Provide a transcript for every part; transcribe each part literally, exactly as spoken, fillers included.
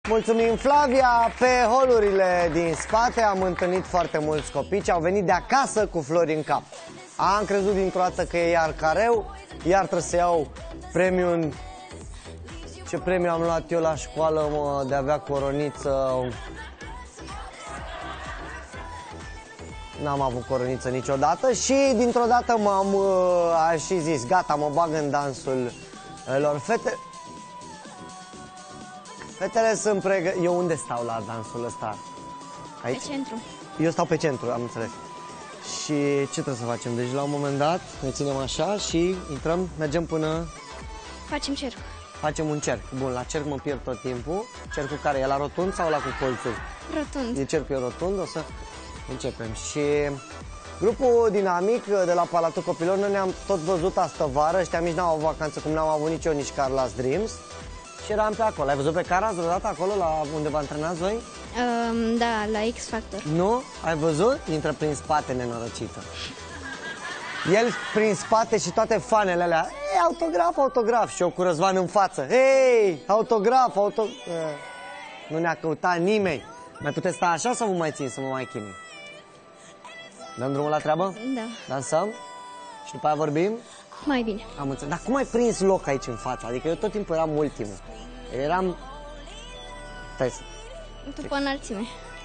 Mulțumim, Flavia. Pe holurile din spate am întâlnit foarte mulți copii ce au venit de acasă cu flori în cap. Am crezut dintr-o dată că e iar careu, iar trebuie să iau premiul. Ce premiu am luat eu la școală, mă, de a avea coroniță? N-am avut coroniță niciodată și dintr-o dată m-am uh, și zis, gata, mă bag în dansul lor. Fete... Fetele sunt pregătite. Eu unde stau la dansul ăsta? Aici? Pe centru. Eu stau pe centru, am înțeles. Și ce trebuie să facem? Deci la un moment dat ne ținem așa și intrăm, mergem până... Facem cerc. Facem un cerc. Bun, la cerc mă pierd tot timpul. Cercul care e la rotund sau la cu colțuri? Rotund. E cercul rotund, o să începem. Și grupul dinamic de la Palatul Copilor, noi ne-am tot văzut astă vară. Ăștia mici n-au avut vacanță, cum n-am avut nici eu, nici Carla's Dreams. Și eram pe acolo. Ai văzut pe Caraz vreodată acolo, la unde vă antrenați voi? Um, da, la X Factor. Nu? Ai văzut? Intră prin spate, nenorocită. El prin spate și toate fanele alea. Ei, autograf, autograf. Și eu cu Răzvan în față. Ei, autograf, autograf. Nu ne-a căutat nimeni. Mai puteți sta așa sau vă mai țin să mă mai chinui? Dăm drumul la treabă? Da. Dansăm? Și după aia vorbim? Mai bine. Am înțeles. Dar cum ai prins loc aici în față? Adică eu tot timpul eram ultimul. Eram... Stai să... După înălțime.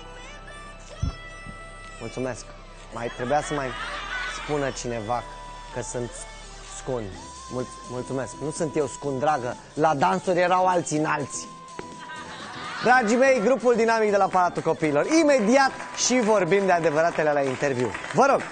Mulțumesc. Mai trebuia să mai spună cineva că sunt scund. Mul mulțumesc. Nu sunt eu scund, dragă. La dansuri erau alții înalți. Dragii mei, grupul dinamic de la Palatul Copiilor. Imediat și vorbim de adevăratele la interviu. Vă rog!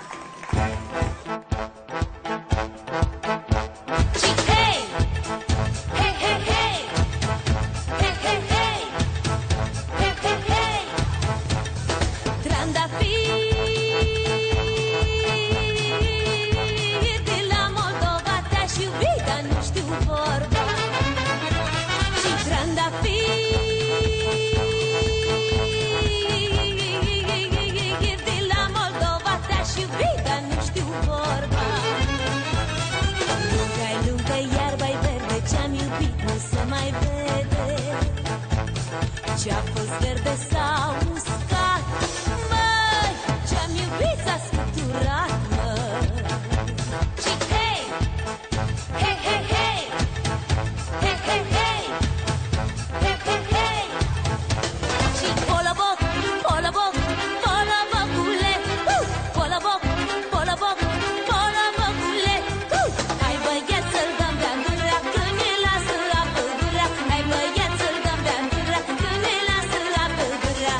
Ce-a fost verde sau uscat, măi, ce-am iubit s-a scuturat, măi. Și hei, hei, hei, hei, hei, hei, hei, hei, hei, hei. Și poloboc, poloboc, polobocule, uh! Poloboc, poloboc, polobocule, uh! Hai băiat să-l dăm de-a gura, când ne lasă apă gura. Hai băiat să-l dăm de-a gura, când ne lasă apă gura.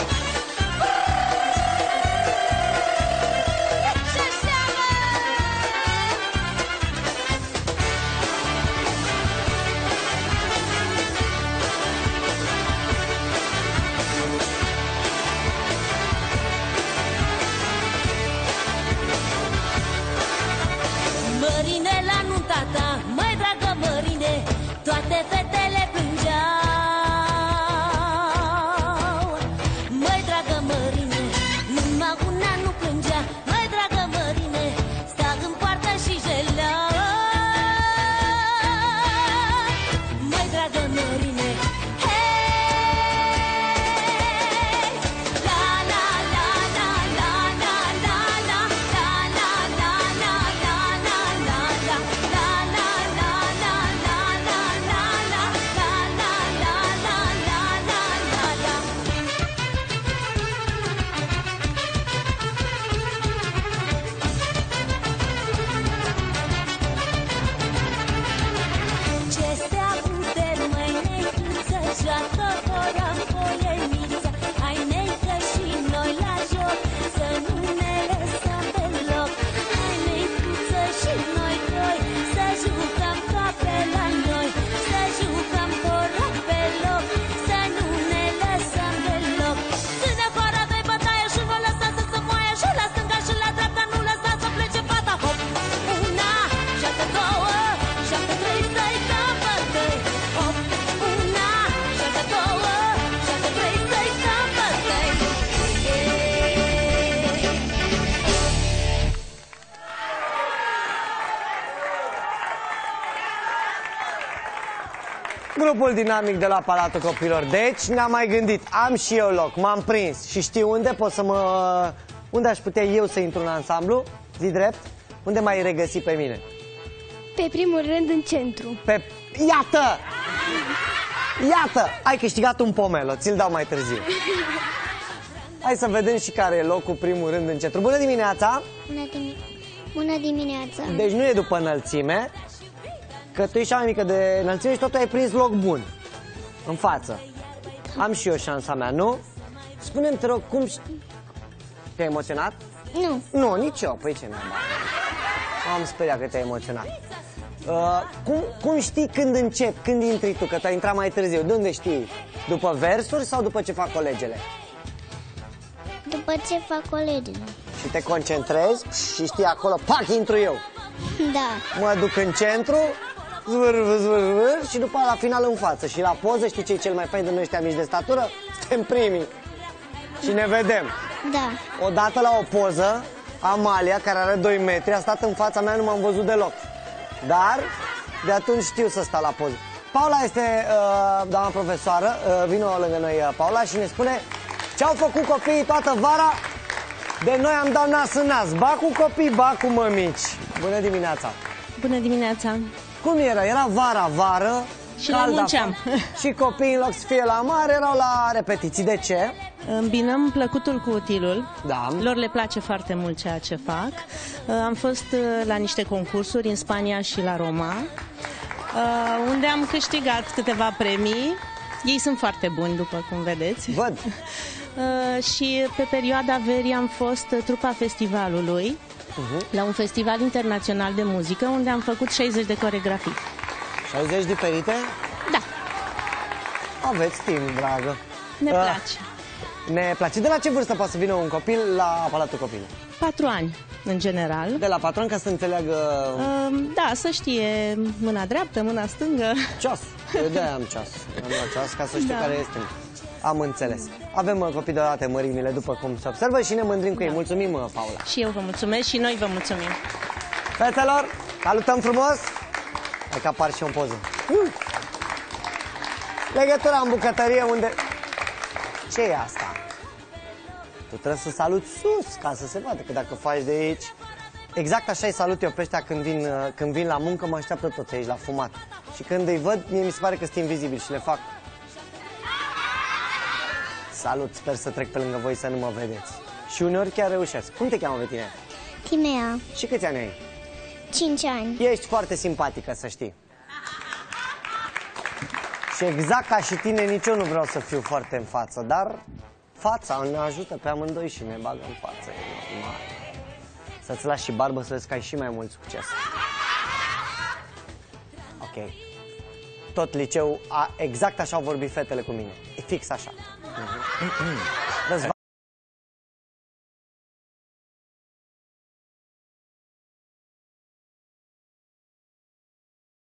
grupul dinamic de la Palatul Copilor. Deci ne-am mai gândit, am și eu loc, m-am prins și știu unde pot să mă... Unde aș putea eu să intru în ansamblu? Zi drept? Unde m-ai regăsi pe mine? Pe primul rând în centru. Pe... Iată! Iată! Ai câștigat un pomelo, ți-l dau mai târziu. Hai să vedem și care e locul primul rând în centru. Bună dimineața! Bună, dim Bună dimineața. Deci nu e după înălțime, că tu ești cea mai mică de înălțime și totul ai prins loc bun. În față. Am și eu șansa mea, nu? Spune-mi, te rog, cum... Te-ai emoționat? Nu. Nu, nici eu. Păi ce n-am am speriat că te-ai emoționat. Uh, cum, cum știi când încep, când intri tu, că tu ai intrat mai târziu? De unde știi? După versuri sau după ce fac colegele? După ce fac colegii. Și te concentrezi și știi acolo, pac, intru eu. Da. Mă duc în centru, zvâr, zvâr, zvâr, și după la final în față. Și la poză, știi ce e cel mai fain de noi ăștia mici de statură? Suntem primii. Și ne vedem. Da. Odată la o poză, Amalia, care are doi metri, a stat în fața mea, nu m-am văzut deloc. Dar de atunci știu să stau la poză. Paula este uh, doamna profesoară, uh, vino lângă noi uh, Paula și ne spune ce-au făcut copiii toată vara. De noi am dat nas în nas, ba cu copii, ba cu mămici. Bună dimineața! Bună dimineața! Cum era? Era vara, vară, și la munceam. Și copiii, în loc să fie la mare, erau la repetiții. De ce? Îmbinăm plăcutul cu utilul. Da. Lor le place foarte mult ceea ce fac. Am fost la niște concursuri în Spania și la Roma, unde am câștigat câteva premii. Ei sunt foarte buni, după cum vedeți. Văd. Și pe perioada verii am fost trupa festivalului, uh-huh. la un festival internațional de muzică, unde am făcut șaizeci de coregrafii. șaizeci diferite? Da. Aveți timp, dragă. Ne uh, place. Ne place. De la ce vârstă poate să vină un copil la Palatul Copilului? Patru ani, în general. De la patru ani, ca să înțeleagă... Uh, da, să știe mâna dreaptă, mâna stângă. Ceas. Eu de-aia am ceas. Am luat ceas ca să știu da. care este. Am înțeles. Avem uh, copii de toate mărimile, după cum se observă, și ne mândrim cu ei. Da. Mulțumim, uh, Paula. Și eu vă mulțumesc și noi vă mulțumim. Fetelor, salutăm frumos. Hai că apar și o poză. Uh. Legătura în bucătărie unde... Ce e asta? Tu trebuie să saluți sus ca să se vadă, că dacă faci de aici... Exact așa îi salut eu pe ăștia când vin, când vin la muncă, mă așteaptă toți aici la fumat. Și când îi văd, mie mi se pare că sunt invizibili și le fac. Salut, sper să trec pe lângă voi să nu mă vedeți. Și uneori chiar reușesc. Cum te cheamă pe tine? Timea. Și câți ani ai? Cinci ani. Ești foarte simpatică, să știi. Și exact ca și tine, nici eu nu vreau să fiu foarte în față, dar fața ne ajută pe amândoi și ne bagă în față, e normal. Să-ți lași și barbă să vezi că ai și mai mult succes. Ok. Tot liceu, a, exact așa au vorbit fetele cu mine. E fix așa. Uh-huh.